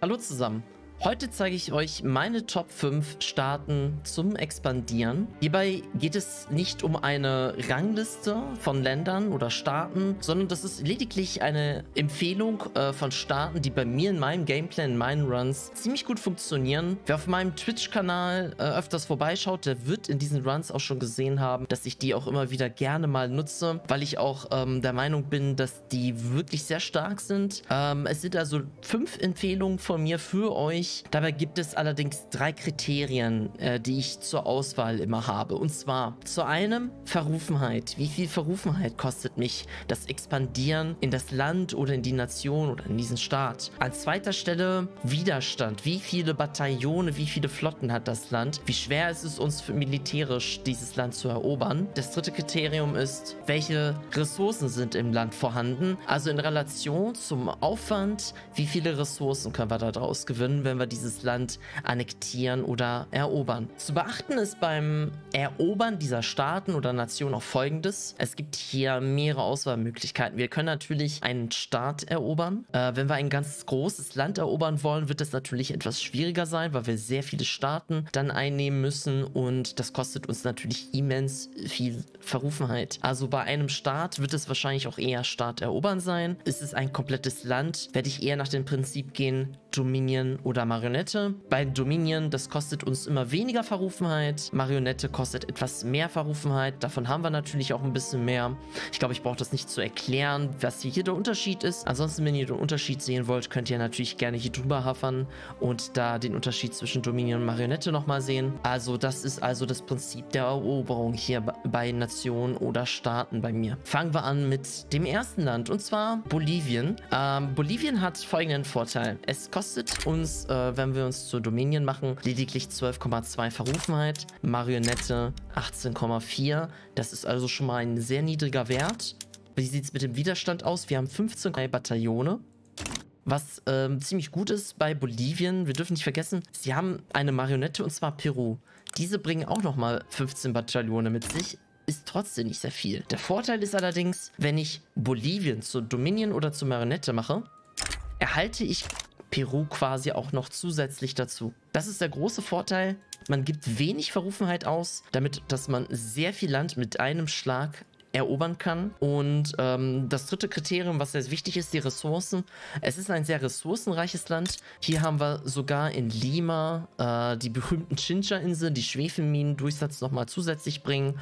Hallo zusammen. Heute zeige ich euch meine Top 5 Staaten zum Expandieren. Hierbei geht es nicht um eine Rangliste von Ländern oder Staaten, sondern das ist lediglich eine Empfehlung von Staaten, die bei mir in meinem Gameplay, in meinen Runs ziemlich gut funktionieren. Wer auf meinem Twitch-Kanal öfters vorbeischaut, der wird in diesen Runs auch schon gesehen haben, dass ich die auch immer wieder gerne mal nutze, weil ich auch der Meinung bin, dass die wirklich sehr stark sind. Es sind also 5 Empfehlungen von mir für euch. Dabei gibt es allerdings 3 Kriterien, die ich zur Auswahl immer habe. Und zwar zu einem Verrufenheit. Wie viel Verrufenheit kostet mich das Expandieren in das Land oder in die Nation oder in diesen Staat? An zweiter Stelle Widerstand. Wie viele Bataillone, wie viele Flotten hat das Land? Wie schwer ist es uns militärisch, dieses Land zu erobern? Das dritte Kriterium ist, welche Ressourcen sind im Land vorhanden? Also in Relation zum Aufwand, wie viele Ressourcen können wir daraus gewinnen, wenn wir dieses Land annektieren oder erobern. Zu beachten ist beim Erobern dieser Staaten oder Nationen auch Folgendes. Es gibt hier mehrere Auswahlmöglichkeiten. Wir können natürlich einen Staat erobern. Wenn wir ein ganz großes Land erobern wollen, wird das natürlich etwas schwieriger sein, weil wir sehr viele Staaten dann einnehmen müssen und das kostet uns natürlich immens viel Verrufenheit. Also bei einem Staat wird es wahrscheinlich auch eher Staat erobern sein. Ist es ein komplettes Land, werde ich eher nach dem Prinzip gehen, Dominion oder Marionette. Bei Dominion, das kostet uns immer weniger Verrufenheit. Marionette kostet etwas mehr Verrufenheit. Davon haben wir natürlich auch ein bisschen mehr. Ich glaube, ich brauche das nicht zu erklären, was hier der Unterschied ist. Ansonsten, wenn ihr den Unterschied sehen wollt, könnt ihr natürlich gerne hier drüber haffern und da den Unterschied zwischen Dominion und Marionette nochmal sehen. Also das ist also das Prinzip der Eroberung hier bei Nationen oder Staaten bei mir. Fangen wir an mit dem ersten Land und zwar Bolivien. Bolivien hat folgenden Vorteil. Es kostet uns, wenn wir uns zur Dominion machen, lediglich 12,2 Verrufenheit. Marionette 18,4. Das ist also schon mal ein sehr niedriger Wert. Wie sieht es mit dem Widerstand aus? Wir haben 15 Bataillone. Was ziemlich gut ist bei Bolivien, wir dürfen nicht vergessen, sie haben eine Marionette und zwar Peru. Diese bringen auch nochmal 15 Bataillone mit sich. Ist trotzdem nicht sehr viel. Der Vorteil ist allerdings, wenn ich Bolivien zur Dominion oder zur Marionette mache, erhalte ich Peru quasi auch noch zusätzlich dazu. Das ist der große Vorteil. Man gibt wenig Verrufenheit aus, damit, dass man sehr viel Land mit einem Schlag erobern kann. Und das dritte Kriterium, was sehr wichtig ist, die Ressourcen. Es ist ein sehr ressourcenreiches Land. Hier haben wir sogar in Lima die berühmten Chincha-Inseln, die Schwefelminen-Durchsatz nochmal zusätzlich bringen.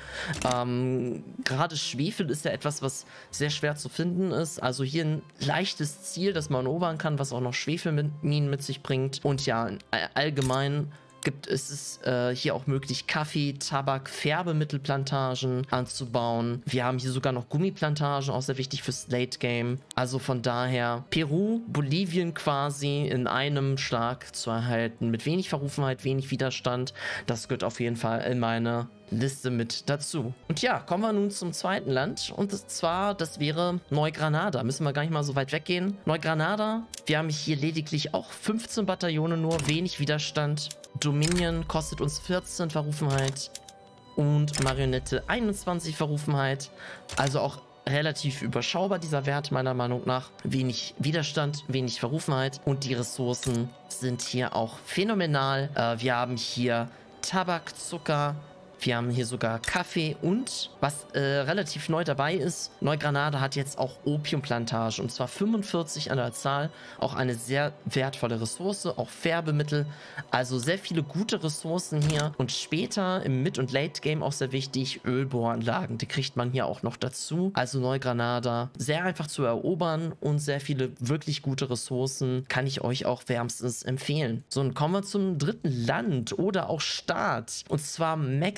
Gerade Schwefel ist ja etwas, was sehr schwer zu finden ist. Also hier ein leichtes Ziel, das man erobern kann, was auch noch Schwefelminen mit sich bringt. Und ja, allgemein ist es hier auch möglich, Kaffee, Tabak, Färbemittelplantagen anzubauen. Wir haben hier sogar noch Gummiplantagen, auch sehr wichtig fürs Late Game. Also von daher Peru, Bolivien quasi in einem Schlag zu erhalten. Mit wenig Verrufenheit, wenig Widerstand. Das gehört auf jeden Fall in meine Liste mit dazu. Und ja, kommen wir nun zum zweiten Land. Und zwar, das wäre Neugranada. Müssen wir gar nicht mal so weit weggehen. Neugranada, wir haben hier lediglich auch 15 Bataillone nur, wenig Widerstand. Dominion kostet uns 14 Verrufenheit und Marionette 21 Verrufenheit. Also auch relativ überschaubar dieser Wert meiner Meinung nach. Wenig Widerstand, wenig Verrufenheit und die Ressourcen sind hier auch phänomenal. Wir haben hier Tabak, Zucker. Wir haben hier sogar Kaffee und, was relativ neu dabei ist, Neugranada hat jetzt auch Opiumplantage und zwar 45 an der Zahl, auch eine sehr wertvolle Ressource, auch Färbemittel, also sehr viele gute Ressourcen hier und später im Mid- und Late-Game auch sehr wichtig, Ölbohranlagen, die kriegt man hier auch noch dazu, also Neugranada, sehr einfach zu erobern und sehr viele wirklich gute Ressourcen, kann ich euch auch wärmstens empfehlen. So, und kommen wir zum dritten Land oder auch Staat und zwar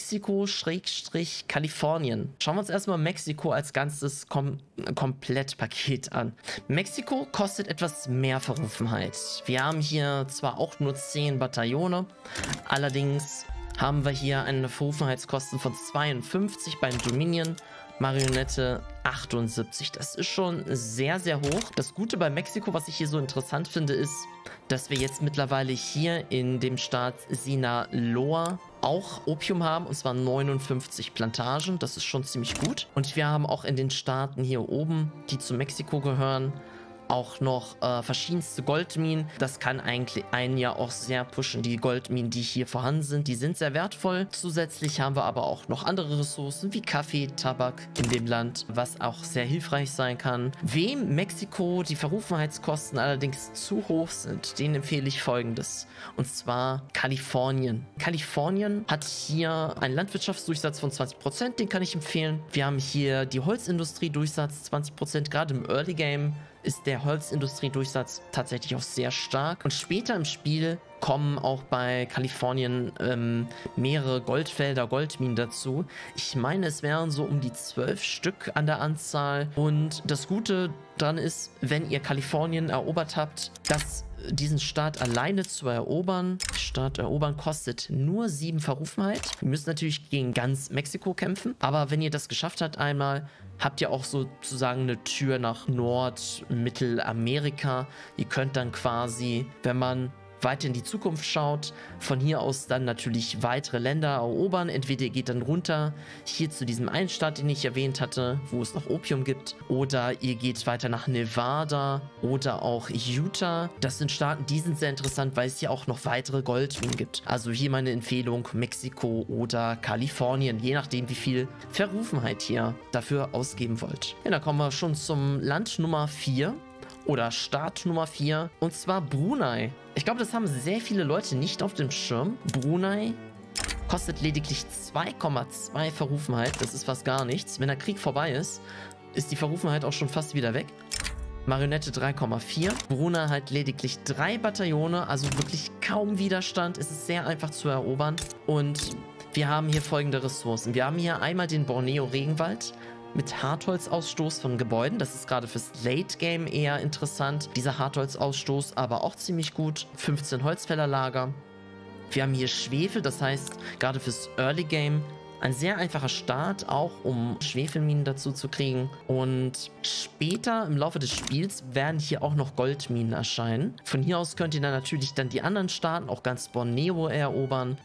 Mexiko-Kalifornien. Schauen wir uns erstmal Mexiko als ganzes Komplettpaket an. Mexiko kostet etwas mehr Verrufenheit. Wir haben hier zwar auch nur 10 Bataillone, allerdings haben wir hier eine Verrufenheitskosten von 52 beim Dominion, Marionette 78. Das ist schon sehr, sehr hoch. Das Gute bei Mexiko, was ich hier so interessant finde, ist, dass wir jetzt mittlerweile hier in dem Staat Sinaloa auch Opium haben, und zwar 59 Plantagen. Das ist schon ziemlich gut. Und wir haben auch in den Staaten hier oben, die zu Mexiko gehören, auch noch verschiedenste Goldminen. Das kann eigentlich einen ja auch sehr pushen. Die Goldminen, die hier vorhanden sind, die sind sehr wertvoll. Zusätzlich haben wir aber auch noch andere Ressourcen wie Kaffee, Tabak in dem Land, was auch sehr hilfreich sein kann. Wem Mexiko die Verrufenheitskosten allerdings zu hoch sind, denen empfehle ich Folgendes. Und zwar Kalifornien. Kalifornien hat hier einen Landwirtschaftsdurchsatz von 20%, den kann ich empfehlen. Wir haben hier die Holzindustrie-Durchsatz 20%, gerade im Early Game ist der Holzindustriedurchsatz tatsächlich auch sehr stark. Und später im Spiel kommen auch bei Kalifornien mehrere Goldfelder, Goldminen dazu. Ich meine, es wären so um die 12 Stück an der Anzahl. Und das Gute daran ist, wenn ihr Kalifornien erobert habt, dass diesen Staat alleine zu erobern. Staat erobern kostet nur 7 Verrufenheit. Wir müssen natürlich gegen ganz Mexiko kämpfen. Aber wenn ihr das geschafft habt einmal, habt ihr auch sozusagen eine Tür nach Nord-Mittelamerika. Ihr könnt dann quasi, wenn man weiter in die Zukunft schaut, von hier aus dann natürlich weitere Länder erobern. Entweder ihr geht dann runter hier zu diesem einen Staat, den ich erwähnt hatte, wo es noch Opium gibt, oder ihr geht weiter nach Nevada oder auch Utah. Das sind Staaten, die sind sehr interessant, weil es hier auch noch weitere Goldminen gibt. Also hier meine Empfehlung, Mexiko oder Kalifornien, je nachdem wie viel Verrufenheit ihr dafür ausgeben wollt. Ja, dann kommen wir schon zum Land Nummer 4. Oder Staat Nummer 4, und zwar Brunei. Ich glaube, das haben sehr viele Leute nicht auf dem Schirm. Brunei kostet lediglich 2,2 Verrufenheit. Das ist fast gar nichts. Wenn der Krieg vorbei ist, ist die Verrufenheit auch schon fast wieder weg. Marionette 3,4. Brunei hat lediglich 3 Bataillone, also wirklich kaum Widerstand. Es ist sehr einfach zu erobern. Und wir haben hier folgende Ressourcen. Wir haben hier einmal den Borneo-Regenwald mit Hartholzausstoß von Gebäuden. Das ist gerade fürs Late Game eher interessant. Dieser Hartholzausstoß aber auch ziemlich gut. 15 Holzfällerlager. Wir haben hier Schwefel, das heißt gerade fürs Early Game ein sehr einfacher Start, auch um Schwefelminen dazu zu kriegen. Und später im Laufe des Spiels werden hier auch noch Goldminen erscheinen. Von hier aus könnt ihr dann natürlich dann die anderen Staaten, auch ganz Borneo, erobern.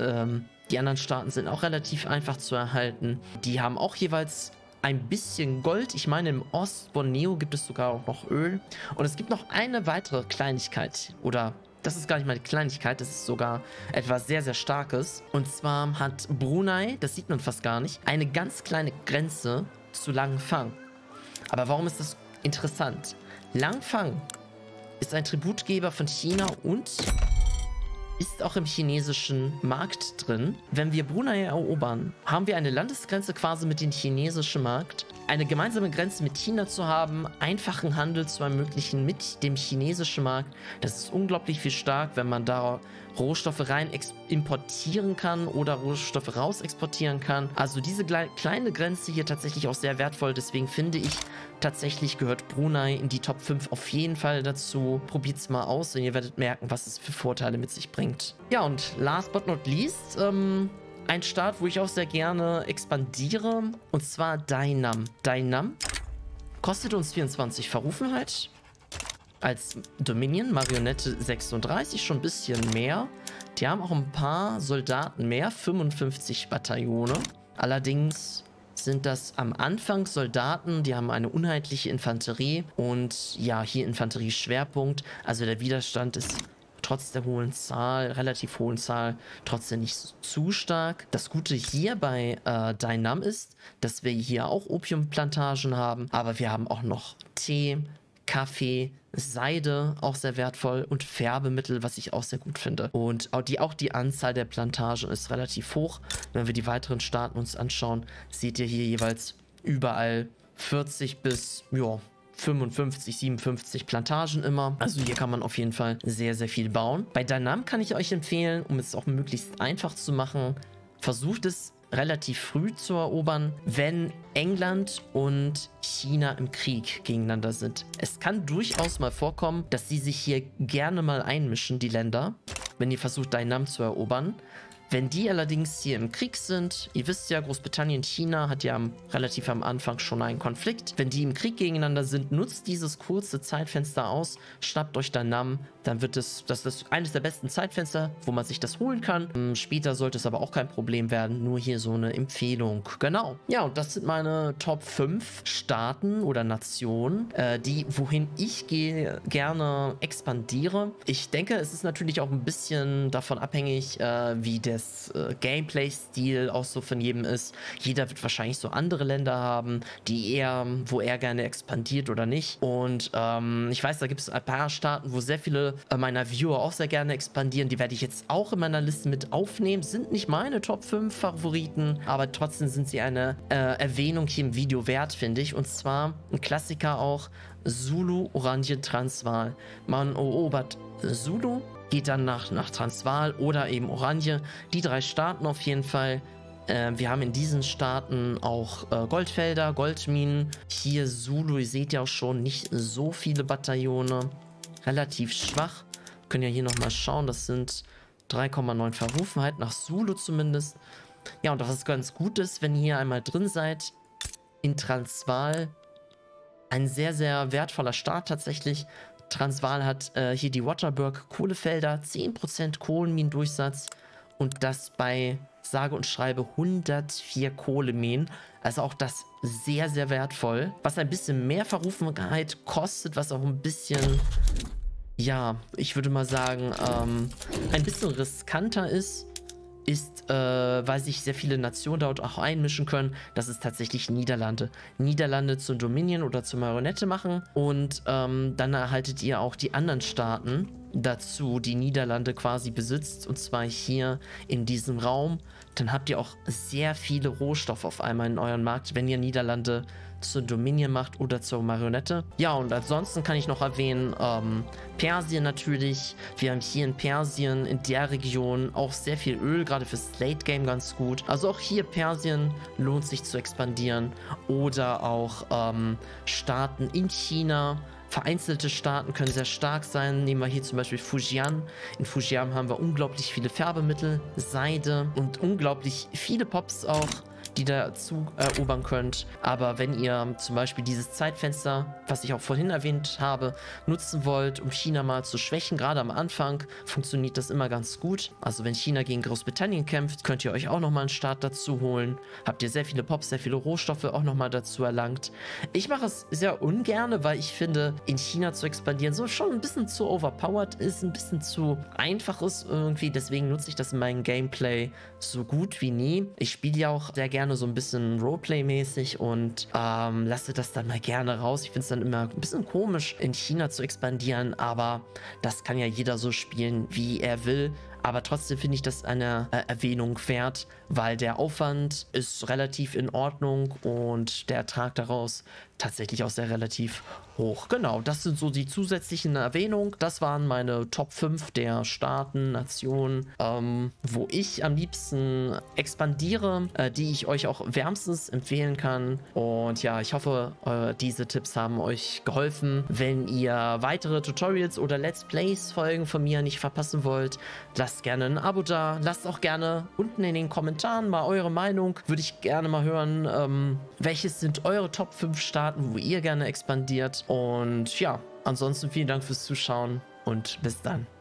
Die anderen Staaten sind auch relativ einfach zu erhalten. Die haben auch jeweils ein bisschen Gold. Ich meine, im Ost-Borneo gibt es sogar auch noch Öl. Und es gibt noch eine weitere Kleinigkeit. Oder das ist gar nicht mal die Kleinigkeit, das ist sogar etwas sehr, sehr Starkes. Und zwar hat Brunei, das sieht man fast gar nicht, eine ganz kleine Grenze zu Langfang. Aber warum ist das interessant? Langfang ist ein Tributgeber von China und ist auch im chinesischen Markt drin. Wenn wir Brunei erobern, haben wir eine Landesgrenze quasi mit dem chinesischen Markt. Eine gemeinsame Grenze mit China zu haben, einfachen Handel zu ermöglichen mit dem chinesischen Markt, das ist unglaublich viel stark, wenn man da Rohstoffe rein importieren kann oder Rohstoffe raus exportieren kann. Also diese kleine Grenze hier tatsächlich auch sehr wertvoll. Deswegen finde ich, tatsächlich gehört Brunei in die Top 5 auf jeden Fall dazu. Probiert es mal aus und ihr werdet merken, was es für Vorteile mit sich bringt. Ja, und last but not least, ein Staat, wo ich auch sehr gerne expandiere, und zwar Dainam. Dainam kostet uns 24 Verrufenheit. Als Dominion, Marionette 36, schon ein bisschen mehr. Die haben auch ein paar Soldaten mehr, 55 Bataillone. Allerdings sind das am Anfang Soldaten, die haben eine uneinheitliche Infanterie und ja, hier Infanterieschwerpunkt. Also der Widerstand ist trotz der hohen Zahl, relativ hohen Zahl, trotzdem nicht zu stark. Das Gute hier bei Dainam ist, dass wir hier auch Opiumplantagen haben, aber wir haben auch noch Tee, Kaffee, Seide, auch sehr wertvoll, und Färbemittel, was ich auch sehr gut finde. Und auch die Anzahl der Plantagen ist relativ hoch. Wenn wir die weiteren Staaten uns anschauen, seht ihr hier jeweils überall 40 bis, ja, 55, 57 Plantagen immer. Also hier kann man auf jeden Fall sehr, sehr viel bauen. Bei Dainam kann ich euch empfehlen, um es auch möglichst einfach zu machen, versucht es relativ früh zu erobern, wenn England und China im Krieg gegeneinander sind. Es kann durchaus mal vorkommen, dass sie sich hier gerne mal einmischen, die Länder, wenn ihr versucht, Dainam zu erobern. Wenn die allerdings hier im Krieg sind, ihr wisst ja, Großbritannien, China hat ja relativ am Anfang schon einen Konflikt. Wenn die im Krieg gegeneinander sind, nutzt dieses kurze Zeitfenster aus, schnappt euch dann Nam, dann wird das ist eines der besten Zeitfenster, wo man sich das holen kann. Später sollte es aber auch kein Problem werden, nur hier so eine Empfehlung. Genau. Ja, und das sind meine Top 5 Staaten oder Nationen, wohin ich gerne expandiere. Ich denke, es ist natürlich auch ein bisschen davon abhängig, wie das Gameplay-Stil auch so von jedem ist. Jeder wird wahrscheinlich so andere Länder haben, wo er gerne expandiert oder nicht. Und ich weiß, da gibt es ein paar Staaten, wo sehr viele meiner Viewer auch sehr gerne expandieren. Die werde ich jetzt auch in meiner Liste mit aufnehmen. Sind nicht meine Top 5 Favoriten, aber trotzdem sind sie eine Erwähnung hier im Video wert, finde ich. Und zwar ein Klassiker auch, Zulu, Oranien, Transvaal. Man erobert Zulu, geht dann nach Transvaal oder eben Oranje. Die 3 Staaten auf jeden Fall. Wir haben in diesen Staaten auch Goldfelder, Goldminen. Hier Zulu, ihr seht ja auch schon, nicht so viele Bataillone. Relativ schwach. Wir können ja hier nochmal schauen, das sind 3,9 Verrufenheit, nach Zulu zumindest. Ja, und was ganz gut ist, wenn ihr hier einmal drin seid, in Transvaal, ein sehr, sehr wertvoller Staat tatsächlich. Transvaal hat hier die Waterberg Kohlefelder, 10% Kohlenminendurchsatz und das bei sage und schreibe 104 Kohleminen. Also auch das sehr, sehr wertvoll. Was ein bisschen mehr Verrufenheit kostet, was auch ein bisschen, ja, ich würde mal sagen, ein bisschen riskanter ist, weil sich sehr viele Nationen dort auch einmischen können. Das ist tatsächlich Niederlande. Niederlande zum Dominion oder zur Marionette machen und dann erhaltet ihr auch die anderen Staaten dazu, die Niederlande quasi besitzt, und zwar hier in diesem Raum. Dann habt ihr auch sehr viele Rohstoffe auf einmal in euren Markt, wenn ihr Niederlande zur Dominion macht oder zur Marionette. Ja, und ansonsten kann ich noch erwähnen, Persien natürlich. Wir haben hier in Persien, in der Region, auch sehr viel Öl, gerade fürs Late Game ganz gut. Also auch hier Persien lohnt sich zu expandieren. Oder auch Staaten in China. Vereinzelte Staaten können sehr stark sein. Nehmen wir hier zum Beispiel Fujian. In Fujian haben wir unglaublich viele Färbemittel, Seide und unglaublich viele Pops auch, die dazu erobern könnt. Aber wenn ihr zum Beispiel dieses Zeitfenster, was ich auch vorhin erwähnt habe, nutzen wollt, um China mal zu schwächen, gerade am Anfang, funktioniert das immer ganz gut. Also wenn China gegen Großbritannien kämpft, könnt ihr euch auch nochmal einen Staat dazu holen. Habt ihr sehr viele Pops, sehr viele Rohstoffe auch nochmal dazu erlangt. Ich mache es sehr ungerne, weil ich finde, in China zu expandieren so schon ein bisschen zu overpowered ist, ein bisschen zu einfach ist irgendwie. Deswegen nutze ich das in meinem Gameplay so gut wie nie. Ich spiele ja auch sehr gerne so ein bisschen Roleplay-mäßig und lasse das dann mal gerne raus. Ich finde es dann immer ein bisschen komisch, in China zu expandieren, aber das kann ja jeder so spielen, wie er will. Aber trotzdem finde ich das eine Erwähnung wert, weil der Aufwand ist relativ in Ordnung und der Ertrag daraus tatsächlich auch sehr relativ hoch. Genau, das sind so die zusätzlichen Erwähnungen. Das waren meine Top 5 der Staaten, Nationen, wo ich am liebsten expandiere, die ich euch auch wärmstens empfehlen kann. Und ja, ich hoffe, diese Tipps haben euch geholfen. Wenn ihr weitere Tutorials oder Let's Plays Folgen von mir nicht verpassen wollt, lasst gerne ein Abo da. Lasst auch gerne unten in den Kommentaren mal eure Meinung. Würde ich gerne mal hören, welches sind eure Top 5 Staaten, wo ihr gerne expandiert. Und ja, ansonsten vielen Dank fürs Zuschauen und bis dann.